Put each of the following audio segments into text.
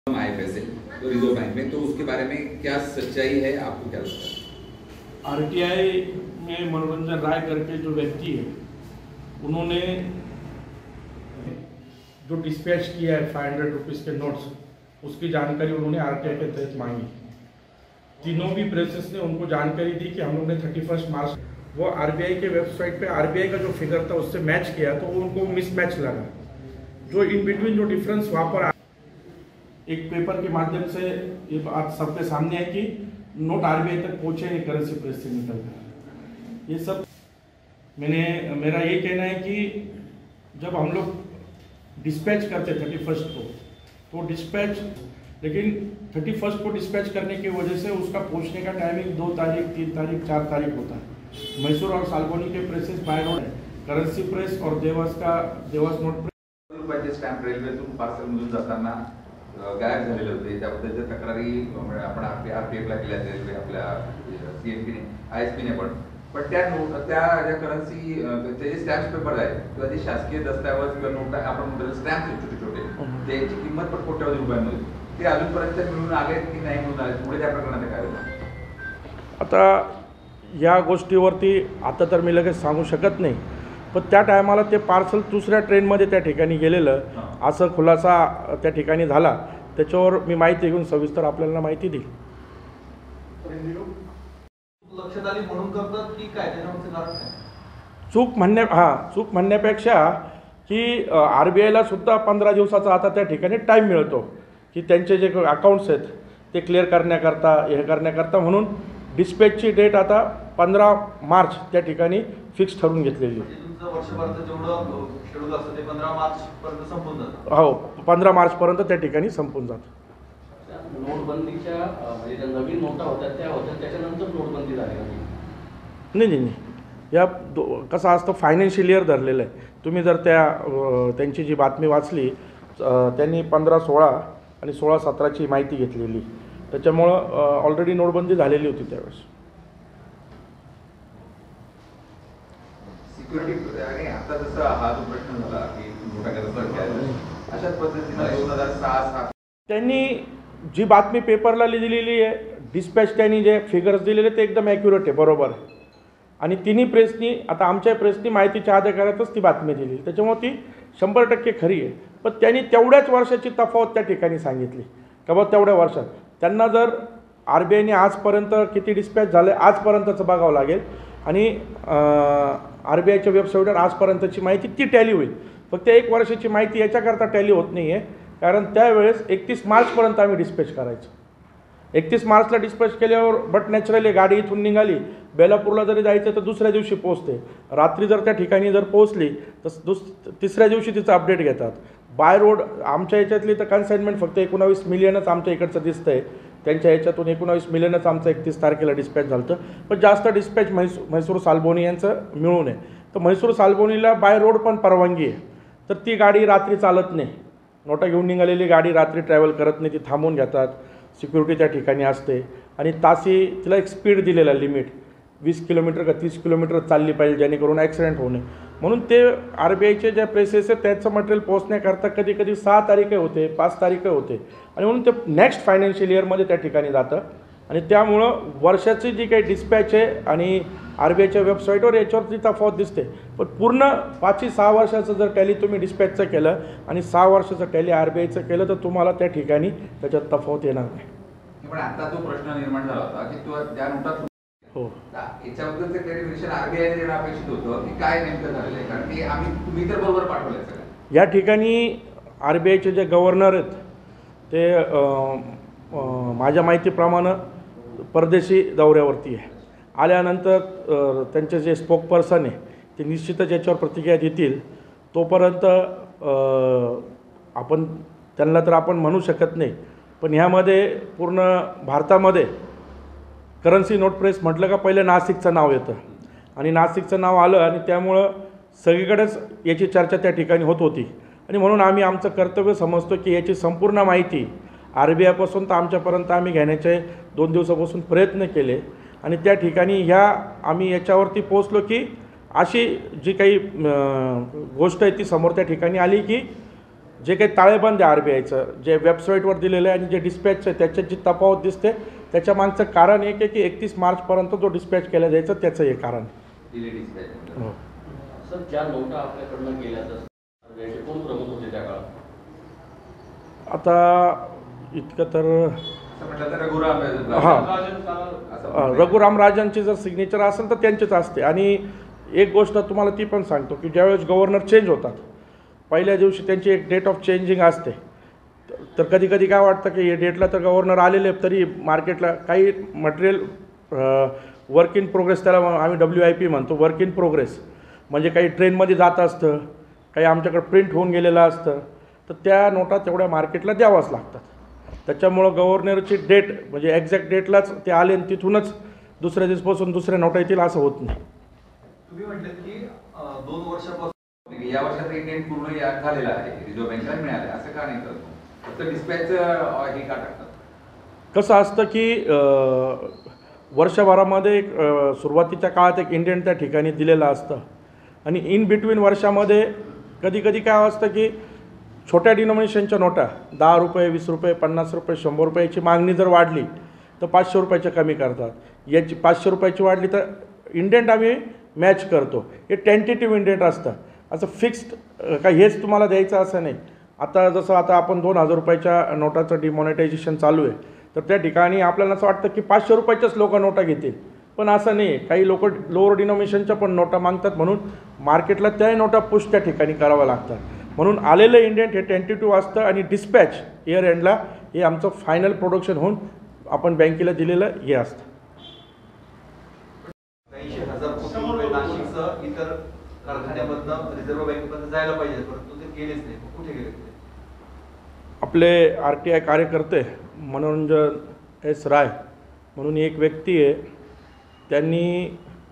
आए पैसे तो रिजर्व बैंक में, तो उसके बारे में क्या सच्चाई है, आपको क्या लगता है? आरटीआई में मनोरंजन राय करके जो व्यक्ति है, उन्होंने जो डिस्पैच किया है 500 रुपीज़ के नोट्स, उसकी जानकारी उन्होंने आरटीआई के तहत मांगी। तीनों भी प्रेसेस ने उनको जानकारी दी कि हम लोग ने 31 मार्च वो आरबीआई के वेबसाइट पे आरबीआई का जो फिगर था उससे मैच किया, तो उनको मिसमैच लगा। जो इन बिटवीन जो डिफरेंस वहाँ पर एक पेपर के माध्यम से ये बात सबके सामने है कि नोट आरबीआई तक पहुंचे नहीं, करेंसी प्रेस से निकल कर। ये सब मेरा ये कहना है कि जब हम लोग डिस्पैच करते 31 को, तो डिस्पैच, लेकिन 31 को डिस्पैच करने की वजह से उसका पहुंचने का टाइमिंग 2 तारीख, 3 तारीख, 4 तारीख होता है। मैसूर और साल्बोनी के प्रेसेस बाय रोड है, करेंसी प्रेस और देवास नोट प्रेस। रुपयाचे स्टॅम्प रेल्वेतून पार्सलमधून जाताना गायब झालेले होते, त्याबद्दलच्या तक्रारी आपण आरपीएफला केल्या, रेल्वे आपल्या सीएमपीने, आयएसपीने पण त्या ज्या करन्सी जे स्टॅम्प पेपर आहेत किंवा जे शासकीय दस्तावेज किंवा नोट आपण म्हणतो स्टॅम्प छोटे छोटे, त्याची किंमत पण कोट्यवधी रुपयांमध्ये, ते अजूनपर्यंत मिळून आले की नाही मिळून आले, पुढे त्या प्रकरणात काय होतं? आता या गोष्टीवरती आता तर मी लगेच सांगू शकत नाही, पण त्या टायमाला ते पार्सल दुसऱ्या ट्रेनमध्ये त्या ठिकाणी गेलेलं असं खुलासा त्या ठिकाणी झाला। त्याच्यावर मी माहिती घेऊन सविस्तर आपल्याला माहिती देईल। लक्षात आली म्हणून करतात की काय, त्याच्यामध्ये कारण काय? चूक म्हणण्यापेक्षा की आरबीआयला सुद्धा 15 दिवसाचा आता त्या ठिकाणी टाईम मिळतो की त्यांचे जे अकाउंट्स आहेत ते क्लिअर करण्याकरता म्हणून डिस्पॅचची डेट आता 15 मार्च त्या ठिकाणी फिक्स ठरवून घेतलेली आहे। वर्षभराचं जेवढं शेड्यूल असतं ते 15 मार्च पर्यंत संपून जातं। हो, 15 मार्च पर्यंत त्या ठिकाणी संपून जातं। नोटबंदीच्या म्हणजे ज्या नवीन नोटा होत्या त्या होत्या, त्याच्यानंतर नोटबंदी झाली नाही, या कसं असतं, फायनान्शियल इयर धरलेलं आहे। तुम्ही जर त्यांची जी बातमी वाचली, त्यांनी 15-16 आणि 16-17ची माहिती घेतलेली, त्याच्यामुळं ऑलरेडी नोटबंदी झालेली होती त्यावेळेस। सिक्युरिटी आणि आता जसं हा जो प्रश्न झाला की मोठा करता अशाच पद्धतीने 2006 त्यांनी जी बातमी पेपरला दिलेली आहे, डिस्पॅच त्यांनी जे फिगर्स दिलेले ते एकदम ॲक्युरेट आहे, बरोबर आहे। आणि तिन्ही प्रेसनी, आता आमच्या प्रेसनी माहितीच्या आधारातच ती बातमी दिली, त्याच्यामुळे ती 100% खरी आहे। पण त्यांनी तेवढ्याच वर्षाची तफावत त्या ठिकाणी सांगितली का बा तेवढ्या वर्षात त्यांना जर आरबीआयने आजपर्यंत किती डिस्पॅच झाले आजपर्यंतचं बघावं लागेल, आणि आरबीआयच्या वेबसाईटवर आजपर्यंतची माहिती ती टॅली होईल। फक्त 1 वर्षाची माहिती याच्याकरता टॅली होत नाही आहे, कारण त्यावेळेस 31 मार्चपर्यंत आम्ही डिस्पॅच करायचो। 31 मार्चला डिस्पॅच केल्यावर बट नॅचरली गाडी इथून निघाली, बेलापूरला जरी जायचं तर दुसऱ्या दिवशी पोहोचते, रात्री जर त्या ठिकाणी जर पोहोचली तर तिसऱ्या दिवशी तिचं अपडेट घेतात। बाय रोड आमच्या याच्यातली तर कन्साइनमेंट फक्त 19 मिलियनच आमच्या इकडचं दिसतं आहे, त्यांच्या याच्यातून 19 मिलियनच आमचं 31 तारखेला डिस्पॅच झालं होतं। पण जास्त डिस्पॅच म्हैसूर साल्बोनी यांचं मिळून आहे, तर म्हैसूर साल्बोनीला बाय रोड पण परवानगी आहे, तर ती गाडी रात्री चालत नाही। नोटा घेऊन निघालेली गाडी रात्री ट्रॅव्हल करत नाही, ती थांबून घेतात, सिक्युरिटी त्या ठिकाणी असते, आणि तासी तिला एक स्पीड दिलेला लिमिट 20 किलोमीटर का 30 किलोमीटर चालली पाहिजे, जेणेकरून ॲक्सिडेंट होऊ नये। म्हणून ते आरबीआयचे जे प्रेसेस आहे त्याचं मटेरियल पोहोचण्याकरता कधी कधी 6 तारीख होते, 5 तारीख होते, आणि म्हणून ते नेक्स्ट फायनान्शियल इयरमध्ये त्या ठिकाणी जातं। आणि त्यामुळं वर्षाची जी काही डिस्पॅच आहे आणि आरबीआयच्या वेबसाईटवर याच्यावरती तफावत दिसते, पण पूर्ण 5-6 वर्षाचं जर टॅली तुम्ही डिस्पॅचचं केलं आणि 6 वर्षाचं टॅली आरबीआयचं केलं तर तुम्हाला त्या ठिकाणी त्याच्यात तफावत येणार नाही। पण आता तो प्रश्न निर्माण झाला होता की तो त्या नोटात हो, याच्याबद्दलचं क्लॅरिफिकेशन आरबीआयने देणं अपेक्षित होतं की काय नेमकं झालेलं आहे, कारण की तुम्ही तर बरोबर पाठवलंय सगळं। या ठिकाणी आरबीआयचे जे गव्हर्नर आहेत ते माझ्या माहितीप्रमाणे परदेशी दौऱ्यावरती आहे। आल्यानंतर त्यांचे जे स्पोकपर्सन आहे ते निश्चितच याच्यावर प्रतिक्रिया देतील। तोपर्यंत आपण त्यांना तर आपण म्हणू शकत नाही, पण ह्यामध्ये पूर्ण भारतामध्ये करन्सी नोट प्रेस म्हटलं का पहिलं नाशिकचं नाव येतं, आणि नाशिकचं नाव आलं आणि त्यामुळं सगळीकडेच याची चर्चा त्या ठिकाणी होत होती। आणि म्हणून आम्ही आमचं कर्तव्य समजतो की याची संपूर्ण माहिती आरबीआयपासून तर आमच्यापर्यंत आम्ही घेण्याचे 2 दिवसापासून प्रयत्न केले, आणि त्या ठिकाणी आम्ही याच्यावरती पोचलो की अशी जी काही गोष्ट आहे ती समोर त्या ठिकाणी आली की जे काही ताळेबंद आहे RBIचं, जे वेबसाईटवर दिलेलं आहे आणि जे डिस्पॅच आहे त्याच्यात जी तफावत दिसते त्याच्या मागचं कारण एक आहे की 31 मार्चपर्यंत जो डिस्पॅच केला जायचा त्याचं हे कारण. Delay dispatch. हो. सर, ज्या नोटा आपल्याकडनं गेल्या तर कोण प्रमुख होते त्या काळात? आता इतकं तर असं म्हटलं तर रघुराम रघुराम राजांची जर सिग्नेचर असेल तर त्यांचीच असते. आणि एक गोष्ट तुम्हाला ती पण सांगतो की ज्यावेळेस गव्हर्नर चेंज होतात पहिल्या दिवशी त्यांची एक डेट ऑफ चेंजिंग असते. तर कधी कधी काय वाटतं की हे डेटला तर गव्हर्नर आलेले तरी मार्केटला काही मटेरियल वर्क इन प्रोग्रेस, त्याला आम्ही WIP म्हणतो, वर्क इन प्रोग्रेस, म्हणजे काही ट्रेनमध्ये जात असतं, काही आमच्याकडे प्रिंट होऊन गेलेलं असतं, तर त्या नोटा तेवढ्या मार्केटला द्यावाच लागतात. त्याच्यामुळं गव्हर्नरची डेट म्हणजे एक्झॅक्ट डेटलाच ते आले आणि तिथूनच दुसऱ्या दिवसापासून दुसऱ्या नोटा येतील असं होत नाही. तुम्ही म्हटलेत की 2 वर्षापासून या वर्षाचा इंटेंट पूर्ण झालेला आहे, रिझर्व्ह बँकेला मिळालं आहे, असं का नाही करत? फक्त डिस्पॅच हे का टाकतात? कसं असतं की वर्षभरामध्ये एक सुरुवातीच्या काळात एक इंडेंट त्या ठिकाणी दिलेलं असतं आणि इन बिटवीन वर्षामध्ये कधी कधी काय असतं की छोट्या डिनॉमिनेशनच्या नोटा 10 रुपये, 20 रुपये, 50 रुपये, 100 रुपयाची मागणी जर वाढली तर 500 रुपयाच्या कमी करतात. याची 500 रुपयाची वाढली तर इंडेंट आम्ही मॅच करतो. हे टेंटेटिव्ह इंडेंट असतं, असं फिक्स्ड का हेच तुम्हाला द्यायचं असं नाही. आता जसं आता आपण 2000 रुपयाच्या नोटाचं डिमॉनिटायझेशन चालू आहे तर त्या ठिकाणी आपल्याला असं वाटतं की 500 रुपयाच्याच लोक नोटा घेतील, पण असं नाही. काही लोक लोअर डिनॉमिनेशनच्या पण नोटा मागतात, म्हणून मार्केटला त्या नोटा पुश त्या ठिकाणी कराव्या लागतात. म्हणून आलेलं इंडेंट हे टेंटेटिव्ह असतं आणि डिस्पॅच इयर एंडला हे आमचं फायनल प्रोडक्शन होऊन आपण बँकेला दिलेलं हे असतं. 80,000 कोटी रुपये नाशिकसह इतर कारखान्यामधनं रिझर्व्ह बँकेपर्यंत जायला पाहिजे, परंतु ते गेलेच नाही. कुठे गेले ते? आपले RTI कार्यकर्ते मनोरंजन S. राय म्हणून एक व्यक्ती आहे, त्यांनी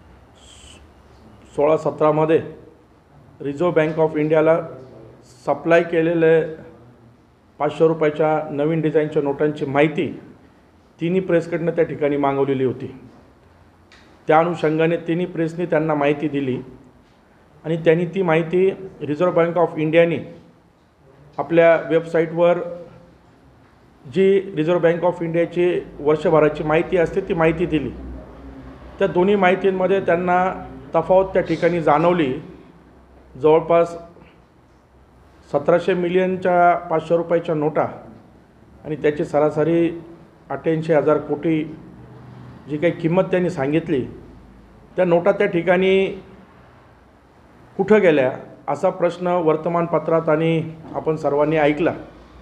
16-17मध्ये रिझर्व्ह बँक ऑफ इंडियाला सप्लाय केलेले 500 रुपयाच्या नवीन डिझाईनच्या नोटांची माहिती तिन्ही प्रेसकडनं त्या ठिकाणी मागवलेली होती. त्या अनुषंगाने तिन्ही प्रेसने त्यांना माहिती दिली आणि त्यांनी ती माहिती रिझर्व्ह बँक ऑफ इंडियाने आपल्या वेबसाईटवर जी रिझर्व्ह बँक ऑफ इंडियाची वर्षभराची माहिती असते ती माहिती दिली. त्या दोन्ही माहितींमध्ये त्यांना तफावत त्या ठिकाणी जाणवली. जवळपास 1700 मिलियनच्या 500 रुपयाच्या नोटा आणि त्याची सरासरी 88,000 कोटी जी काही किंमत त्यांनी सांगितली, त्या नोटा त्या ठिकाणी कुठं गेल्या असा प्रश्न वर्तमानपत्रात आणि आपण सर्वांनी ऐकला.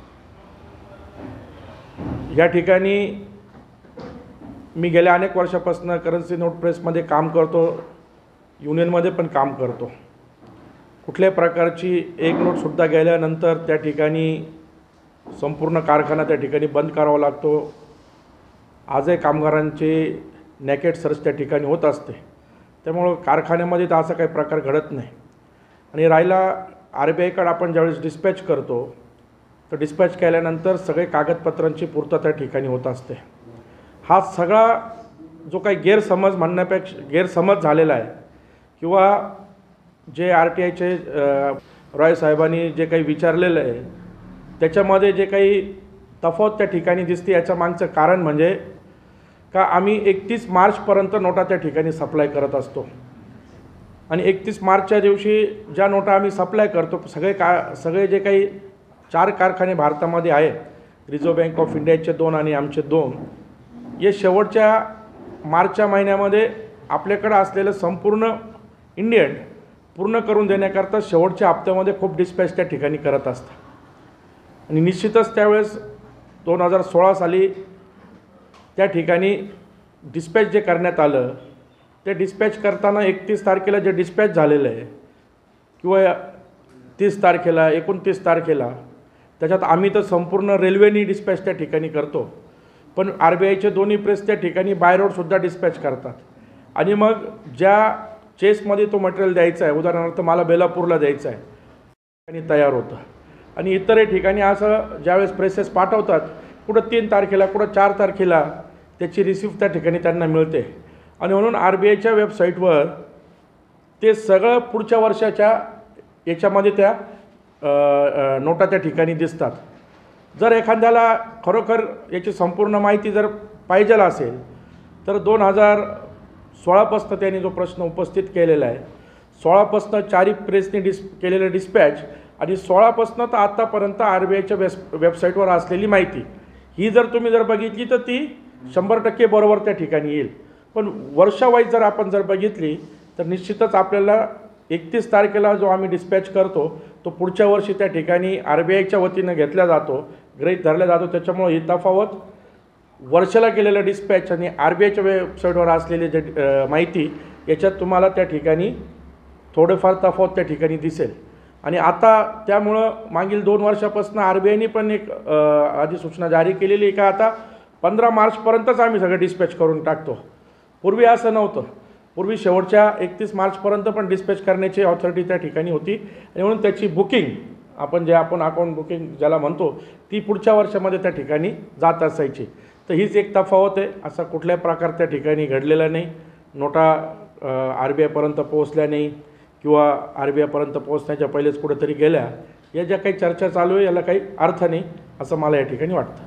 या ठिकाणी मी गेल्या अनेक वर्षापासून करन्सी नोट प्रेसमध्ये काम करतो, युनियनमध्ये पण काम करतो. कुठल्याही प्रकारची एक नोटसुद्धा गेल्यानंतर त्या ठिकाणी संपूर्ण कारखाना त्या ठिकाणी बंद करावा लागतो. आजही कामगारांचे नॅकेट सर्च त्या ठिकाणी होत असते. त्यामुळं कारखान्यामध्ये तर असा काही प्रकार घडत नाही. आणि राहिला RBIकडे आपण ज्यावेळेस डिस्पॅच करतो तर डिस्पॅच केल्यानंतर सगळे कागदपत्रांची पूर्तता त्या ठिकाणी होत असते. हा सगळा जो काही गैरसमज म्हणण्यापेक्षा गैरसमज झालेला आहे किंवा जे RTIचे रॉय साहेबांनी जे काही विचारलेलं आहे त्याच्यामध्ये जे काही तफावत त्या ठिकाणी दिसते याच्या मागचं कारण म्हणजे का आम्ही 31 मार्चपर्यंत नोटा त्या ठिकाणी सप्लाय करत असतो आणि 31 मार्चच्या दिवशी ज्या नोटा आम्ही सप्लाय करतो सगळे जे काही 4 कारखाने भारतामध्ये आहे, रिझर्व्ह बँक ऑफ इंडियाचे 2 आणि आमचे 2, हे शेवटच्या मार्चच्या महिन्यामध्ये आपल्याकडं असलेलं संपूर्ण इंडियन पूर्ण करून देण्याकरता शेवटच्या हप्त्यामध्ये खूप डिस्पॅच त्या ठिकाणी करत असतात. आणि निश्चितच त्यावेळेस 2016 साली त्या ठिकाणी डिस्पॅच जे करण्यात आलं ते डिस्पॅच करताना 31 तारखेला जे डिस्पॅच झालेलं आहे किंवा 30 तारखेला 29 तारखेला त्याच्यात आम्ही तर संपूर्ण रेल्वेनी डिस्पॅच त्या ठिकाणी करतो, पण RBIचे दोन्ही प्रेस त्या ठिकाणी बाय रोडसुद्धा डिस्पॅच करतात. आणि मग ज्या चेसमध्ये तो मटेरियल द्यायचा आहे, उदाहरणार्थ मला बेलापूरला द्यायचं आहे आणि तयार होतं. आणि इतरही ठिकाणी असं ज्यावेळेस प्रेसेस पाठवतात कुठं 3 तारखेला कुठं 4 तारखेला त्याची रिसिप्ट त्या ठिकाणी त्यांना मिळते. आणि म्हणून RBIच्या वेबसाईटवर ते सगळं पुढच्या वर्षाच्या याच्यामध्ये त्या नोटा त्या ठिकाणी दिसतात. जर एखाद्याला खरोखर याची संपूर्ण माहिती जर पाहिजे असेल तर 2016पासून त्यांनी जो प्रश्न उपस्थित केलेला आहे, 16पासून चारही प्रेसने केलेलं डिस्पॅच आणि 16पासून तर आत्तापर्यंत RBIच्या वेबसाईटवर असलेली माहिती ही जर तुम्ही जर बघितली तर ती 100% बरोबर त्या ठिकाणी येईल. पण वर्षावाईज जर आपण जर बघितली तर निश्चितच आपल्याला 31 तारखेला जो आम्ही डिस्पॅच करतो तो पुढच्या वर्षी त्या ठिकाणी RBIच्या वतीनं घेतला जातो, गृहीत धरला जातो. त्याच्यामुळे ही तफावत वर्षाला केलेलं डिस्पॅच आणि RBIच्या वेबसाईटवर असलेली जे माहिती याच्यात तुम्हाला त्या ठिकाणी थोडंफार तफावत त्या ठिकाणी दिसेल. आणि आता त्यामुळं मागील 2 वर्षापासून RBIने पण एक अधिसूचना जारी केलेली आहे का आता 15 मार्चपर्यंतच आम्ही सगळं डिस्पॅच करून टाकतो. पूर्वी असं नव्हतं. पूर्वी शेवटच्या 31 मार्चपर्यंत पण डिस्पॅच करण्याची ऑथॉरिटी त्या ठिकाणी होती आणि म्हणून त्याची बुकिंग आपण अकाउंट बुकिंग ज्याला म्हणतो ती पुढच्या वर्षामध्ये त्या ठिकाणी जात असायची. तर हीच एक तफावत आहे. असा कुठल्याही प्रकार त्या ठिकाणी घडलेला नाही. नोटा RBIपर्यंत पोहोचल्या नाही किंवा RBIपर्यंत पोहोचण्याच्या पहिलेच कुठेतरी गेल्या, या ज्या काही चर्चा चालू आहे याला काही अर्थ नाही असं मला या ठिकाणी वाटतं.